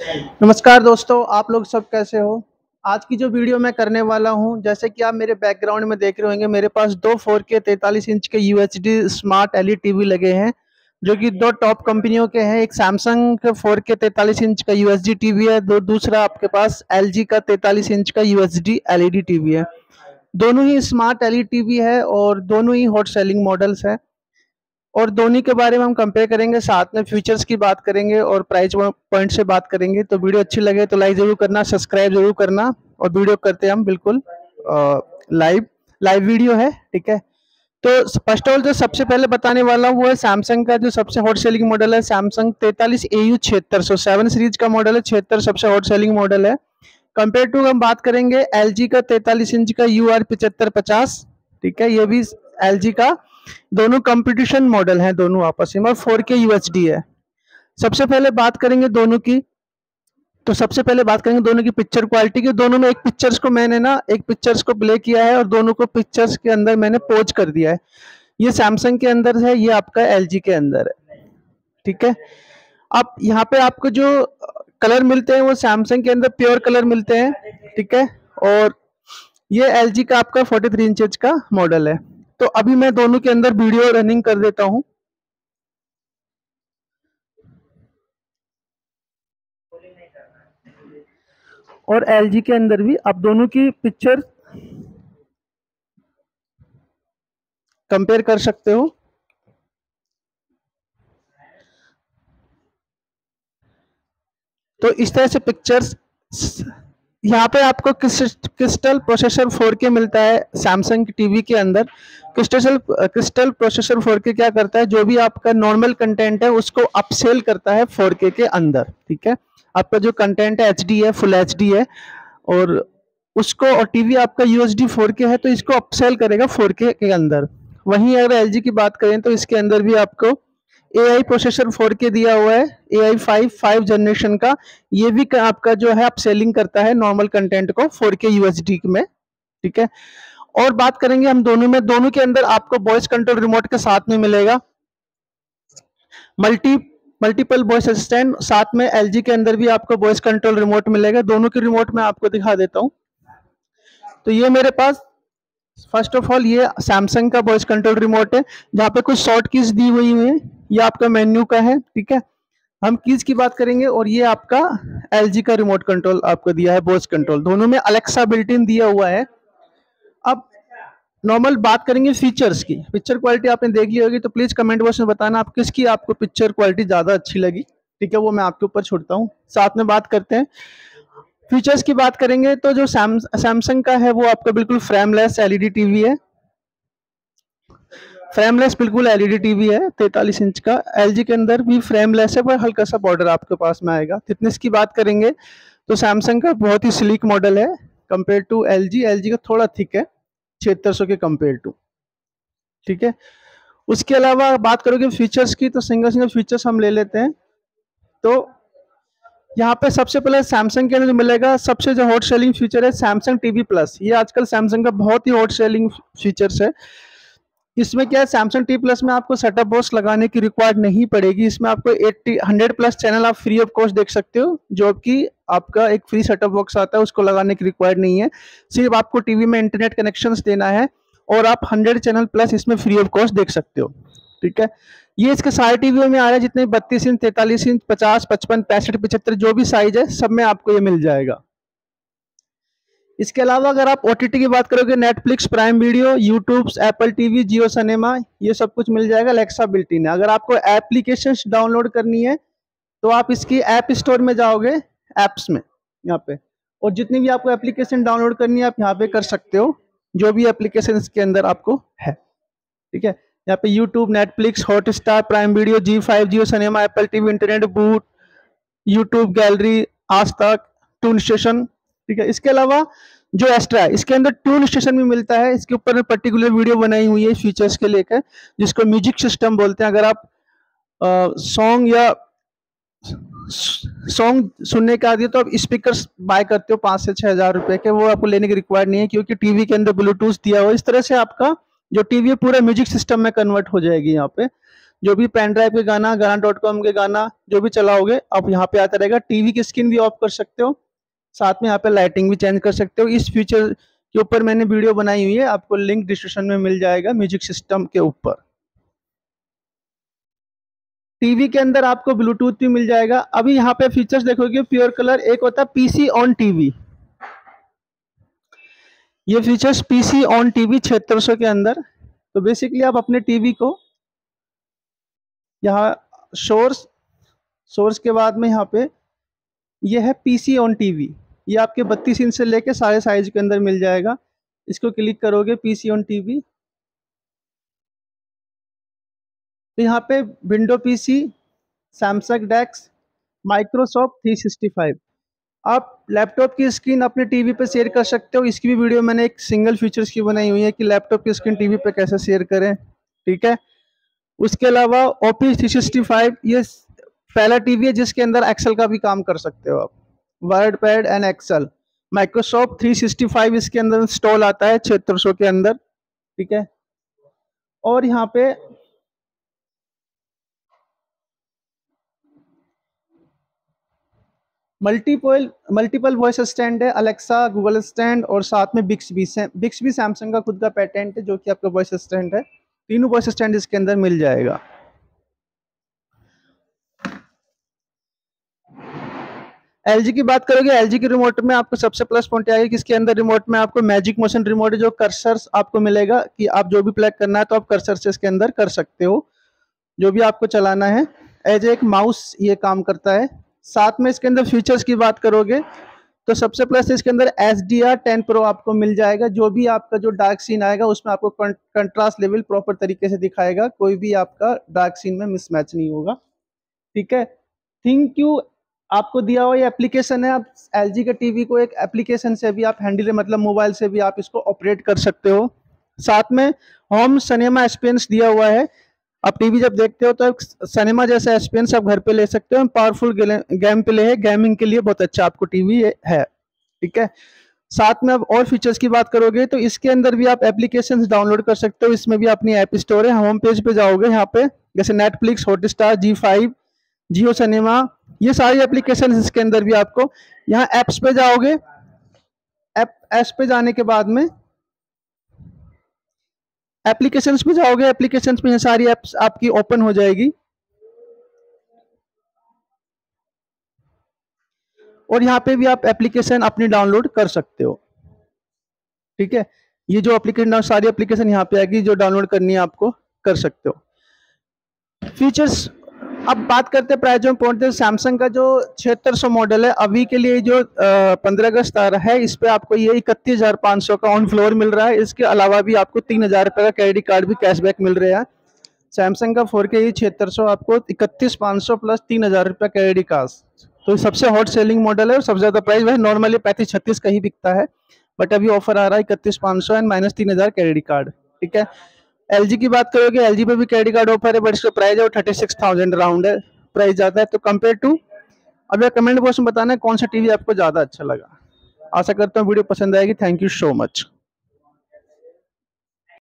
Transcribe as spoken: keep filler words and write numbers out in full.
नमस्कार दोस्तों, आप लोग सब कैसे हो? आज की जो वीडियो मैं करने वाला हूँ, जैसे कि आप मेरे बैकग्राउंड में देख रहे होंगे, मेरे पास दो फोर के तैंतालीस इंच के यूएचडी स्मार्ट एलईडी टीवी लगे हैं, जो कि दो टॉप कंपनियों के हैं। एक सैमसंग का फोर के तैंतालीस इंच का यूएचडी टीवी है, दो दूसरा आपके पास एलजी का तैंतालीस इंच का यूएचडी एलईडी टीवी है। दोनों ही स्मार्ट एलईडी टीवी है और दोनों ही हॉट सेलिंग मॉडल्स हैं। और दोनों के बारे में हम कंपेयर करेंगे, साथ में फीचर्स की बात करेंगे और प्राइस पॉइंट से बात करेंगे। तो वीडियो अच्छी लगे तो लाइक जरूर करना, सब्सक्राइब जरूर करना। और वीडियो करते हैं हम बिल्कुल लाइव लाइव वीडियो है, ठीक है। तो फर्स्ट ऑफ ऑल जो सबसे पहले बताने वाला हूँ वो है सैमसंग का जो सबसे हॉट सेलिंग मॉडल है, सैमसंग तैंतालीस ए यू छिहत्तर सौ सेवन सीरीज का मॉडल है। छिहत्तर सबसे हॉट सेलिंग मॉडल है। कंपेयर टू हम बात करेंगे एलजी का तैंतालीस इंच का यू आर पिछहत्तर पचास, ठीक है। ये भी एलजी का, दोनों कंपटीशन मॉडल हैं दोनों आपस में, और फोर के यूएचडी है। सबसे पहले बात करेंगे दोनों की, तो सबसे पहले बात करेंगे दोनों की पिक्चर क्वालिटी की। दोनों में एक पिक्चर्स को मैंने ना एक पिक्चर्स को प्ले किया है और दोनों को पिक्चर्स के अंदर मैंने पोज कर दिया है। ये सैमसंग के अंदर है, ये आपका एलजी के अंदर है, ठीक है। अब यहाँ पे आपको जो कलर मिलते हैं वो सैमसंग के अंदर प्योर कलर मिलते हैं, ठीक है। और ये एलजी का आपका तैंतालीस इंच का मॉडल है। तो अभी मैं दोनों के अंदर वीडियो रनिंग कर देता हूं। और एलजी के अंदर भी आप दोनों की पिक्चर कंपेयर कर सकते हो। तो इस तरह से पिक्चर्स, यहाँ पे आपको क्रिस्टल प्रोसेसर फोर के मिलता है सैमसंग टीवी के अंदर। क्रिस्टल क्रिस्टल प्रोसेसर फोर के क्या करता है, जो भी आपका नॉर्मल कंटेंट है उसको अपसेल करता है फोर के के अंदर, ठीक है। आपका जो कंटेंट है एचडी है, फुल एचडी है, और उसको, और टीवी आपका यूएसडी फोर के है तो इसको अपसेल करेगा फोर के के अंदर। वहीं अगर एलजी की बात करें तो इसके अंदर भी आपको एआई प्रोसेसर फोर के दिया हुआ है, एआई फाइव फाइव जनरेशन का। ये भी आपका जो है अपसेलिंग करता है नॉर्मल कंटेंट को फोर के यूएसडी में, ठीक है। और बात करेंगे हम दोनों में, दोनों के अंदर आपको वॉइस कंट्रोल रिमोट के साथ में मिलेगा, मल्टी मल्टीपल वॉइस असिस्टेंट। साथ में एलजी के अंदर भी आपको वॉइस कंट्रोल रिमोट मिलेगा। दोनों की रिमोट मैं आपको दिखा देता हूं। तो ये मेरे पास फर्स्ट ऑफ ऑल ये सैमसंग का वॉइस कंट्रोल रिमोट है, जहाँ पे कुछ शॉर्ट कीज दी हुई है। ये आपका मेन्यू का है, ठीक है। हम कीज की बात करेंगे। और ये आपका एलजी का रिमोट कंट्रोल आपको दिया है, वॉइस कंट्रोल। दोनों में अलेक्सा बिल्ट इन दिया हुआ है। अब नॉर्मल बात करेंगे फीचर्स की। पिक्चर क्वालिटी आपने देख ली होगी, तो प्लीज कमेंट बॉक्स में बताना आप किसकी आपको पिक्चर क्वालिटी ज्यादा अच्छी लगी, ठीक है। वो मैं आपके ऊपर छोड़ता हूँ। साथ में बात करते हैं फीचर्स की। बात करेंगे तो जो सैमसंग का है वो आपका बिल्कुल फ्रेमलेस एलईडी टीवी है, फ्रेमलेस बिल्कुल एलईडी टीवी है तैंतालीस इंच का। एलजी के अंदर भी फ्रेमलेस है पर हल्का सा बॉर्डर आपके पास में आएगा। थिकनेस की बात करेंगे तो सैमसंग का बहुत ही स्लीक मॉडल है कंपेयर टू एलजी। एलजी का थोड़ा थिक है छिहत्तर सौ के कंपेयर टू, ठीक है। उसके अलावा बात करोगे फीचर्स की, तो सिंगल सिंगल फीचर्स हम ले लेते हैं। तो यहाँ पे सबसे पहले सैमसंग के अंदर जो मिलेगा, सबसे जो हॉट सेलिंग फीचर है सैमसंग टीवी प्लस। ये आजकल सैमसंग का बहुत ही हॉट सेलिंग फीचर्स है। इसमें क्या है, सैमसंग टी प्लस में आपको सेटअप बॉक्स लगाने की रिक्वायर्ड नहीं पड़ेगी। इसमें आपको अस्सी हंड्रेड प्लस चैनल आप फ्री ऑफ कॉस्ट देख सकते हो, जो कि आपका एक फ्री सेटअप बॉक्स आता है, उसको लगाने की रिक्वायर्ड नहीं है। सिर्फ आपको टीवी में इंटरनेट कनेक्शंस देना है और आप हंड्रेड चैनल प्लस इसमें फ्री ऑफ कॉस्ट देख सकते हो, ठीक है। ये इसके सारे टीवी में आ रहा है, जितने बत्तीस इंच, तैंतालीस इंच, पचास, पचपन, पैंसठ, पिछहत्तर, जो भी साइज है सब में आपको ये मिल जाएगा। इसके अलावा अगर आप ओटीटी की बात करोगे, Netflix, prime video, YouTube, Apple TV, Jio cinema, ये सब कुछ मिल जाएगा। अलेक्सा बिल्ट इन है। अगर आपको एप्लीकेशन डाउनलोड करनी है तो आप इसकी ऐप स्टोर में जाओगे, एप्स में यहाँ पे, और जितनी भी आपको एप्लीकेशन डाउनलोड करनी है आप यहाँ पे कर सकते हो, जो भी एप्लीकेशन इसके अंदर आपको है, ठीक है। यहाँ पे YouTube, Netflix, Hotstar, prime video, Zee five, Jio cinema, Apple TV, internet boot, YouTube gallery, Aaj Tak, twin station, ठीक है। इसके अलावा जो एक्स्ट्रा है, इसके अंदर ट्यून स्टेशन भी मिलता है। इसके ऊपर पर्टिकुलर वीडियो बनाई हुई है फीचर्स के लेकर, जिसको म्यूजिक सिस्टम बोलते हैं। अगर आप सॉन्ग या सॉन्ग सुनने के आदि तो आप स्पीकर्स बाय करते हो पाँच से छह हजार रुपए के, वो आपको लेने की रिक्वायर्ड नहीं है, क्योंकि टीवी के अंदर ब्लूटूथ दिया हुआ। इस तरह से आपका जो टीवी है पूरा म्यूजिक सिस्टम में कन्वर्ट हो जाएगी यहाँ पे, जो भी पेन ड्राइव के गाना, गाना डॉट कॉम के गाना जो भी चलाओगे आप यहाँ पे आता रहेगा। टीवी की स्क्रीन भी ऑफ कर सकते हो, साथ में यहाँ पे लाइटिंग भी चेंज कर सकते हो। इस फीचर के ऊपर मैंने वीडियो बनाई हुई है, आपको लिंक डिस्क्रिप्शन में मिल जाएगा म्यूजिक सिस्टम के ऊपर। टीवी के अंदर आपको ब्लूटूथ भी मिल जाएगा। अभी यहाँ पे फीचर्स देखोगे प्योर कलर, एक होता है पीसी ऑन टीवी। ये फीचर्स पीसी ऑन टीवी छिहत्तर सौ के अंदर। तो बेसिकली आप अपने टीवी को यहाँ सोर्स सोर्स के बाद में यहाँ पे ये है पीसी ऑन टीवी। ये आपके बत्तीस इंच से लेके सारे साइज के अंदर मिल जाएगा। इसको क्लिक करोगे पीसी ऑन टीवी, तो यहाँ पे window PC, Samsung desk, Microsoft three sixty five. आप लैपटॉप की स्क्रीन अपने टीवी पे शेयर कर सकते हो। इसकी भी वीडियो मैंने एक सिंगल फीचर्स की बनाई हुई है कि लैपटॉप की स्क्रीन टीवी पे कैसे शेयर करें, ठीक है। उसके अलावा ऑफिस थ्री सिक्सटी फाइव ये पहला टीवी है जिसके अंदर एक्सेल का भी काम कर सकते हो आप, word pad and Excel. Microsoft three sixty five इसके अंदर इंस्टॉल आता है छिहत्तर सौ के अंदर, ठीक है। और यहाँ पे मल्टीपल मल्टीपल वॉइस स्टैंड है, अलेक्सा, गूगल स्टैंड और साथ में बिक्सबी। बिक्सबी सैमसंग का खुद का पेटेंट है जो कि आपका वॉइस स्टैंड है। तीनों वॉइस स्टैंड इसके अंदर मिल जाएगा। एलजी की बात करोगे, एलजी के रिमोट में आपको सबसे प्लस पॉइंट आएगा कि इसके अंदर रिमोट में आपको मैजिक मोशन रिमोट है, जो कर्सर आपको मिलेगा कि आप जो भी प्लग करना है तो आप कर्सर से इसके अंदर कर सकते हो, जो भी आपको चलाना है। एज एक माउस ये काम करता है। साथ में इसके अंदर फीचर्स की बात करोगे तो सबसे प्लस इसके अंदर H D R ten pro आपको मिल जाएगा। जो भी आपका जो डार्क सीन आएगा उसमें आपको कंट्रास्ट लेवल प्रॉपर तरीके से दिखाएगा, कोई भी आपका डार्क सीन में मिसमैच नहीं होगा, ठीक है। थिंक यू आपको दिया हुआ ये एप्लीकेशन है, आप एलजी के टीवी को एक एप्लीकेशन से भी आप हैंडल मतलब मोबाइल से भी आप इसको ऑपरेट कर सकते हो। साथ में होम सिनेमा एक्सपीरियंस दिया हुआ है। आप टीवी जब देखते हो तो सिनेमा जैसा एक्सपीरियंस आप घर पे ले सकते हो। पावरफुल गेम प्ले है, गेमिंग के लिए बहुत अच्छा आपको टीवी है, ठीक है। साथ में अब और फीचर्स की बात करोगे तो इसके अंदर भी आप एप्लीकेशंस डाउनलोड कर सकते हो। इसमें भी अपनी ऐप स्टोर है। होम पेज पे जाओगे, यहाँ पे जैसे Netflix, Hotstar, Zee five, Jio cinema, ये सारी एप्लीकेशन इसके अंदर भी आपको। यहाँ एप्स पे जाओगे, ऐप एप्स पे जाने के बाद में एप्लीकेशंस पे जाओगे, एप्लीकेशंस में ये सारी एप्स आपकी ओपन हो जाएगी और यहाँ पे भी आप एप्लीकेशन अपनी डाउनलोड कर सकते हो, ठीक है। ये जो एप्लीकेशन सारी एप्लीकेशन यहाँ पे आएगी, जो डाउनलोड करनी है आपको कर सकते हो। फीचर्स अब बात करते हैं प्राइस में पहुंचते हैं। सैमसंग का जो छिहत्तर सौ मॉडल है अभी के लिए जो पंद्रह अगस्त आ रहा है, इस पे आपको ये इकतीस हजार पाँच सौ का ऑन फ्लोर मिल रहा है। इसके अलावा भी आपको तीन हजार रुपये का क्रेडिट कार्ड भी कैशबैक मिल रहा है। सैमसंग का फोर के छिहत्तर सौ आपको इकतीस पाँच सौ प्लस तीन हजार रुपये क्रेडिट कार्ड, तो सबसे हॉट सेलिंग मॉडल है और सबसे ज्यादा प्राइस वैसे नॉर्मली पैंतीस छत्तीस का ही बिकता है, बट अभी ऑफर आ रहा है इकतीस पाँच सौ एंड माइनस तीन हजार क्रेडिट कार्ड, ठीक है। एलजी की बात करोगे, एलजी पे भी क्रेडिट कार्ड ऑफर है, बट इसका प्राइस है वो थर्टी सिक्स थाउजेंड राउंड है, प्राइस ज्यादा है। तो कंपेयर टू अब कमेंट बॉक्स में बताना है कौन सा टीवी आपको ज्यादा अच्छा लगा। आशा करता हूँ वीडियो पसंद आएगी। Thank you so much.